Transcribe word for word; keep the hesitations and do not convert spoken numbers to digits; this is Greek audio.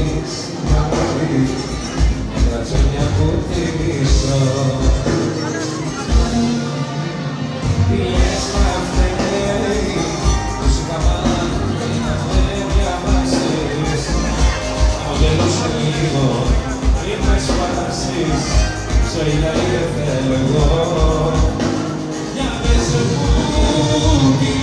κάνεις να πεις, κάτσε μια που θυμίσω. Πιες καυτέρι, που σου καμάνει να δεν διαβάσεις. Αγγέλωσε λίγο, μην με σπάσεις, ζωή να είναι θέλω εγώ. Για πες μου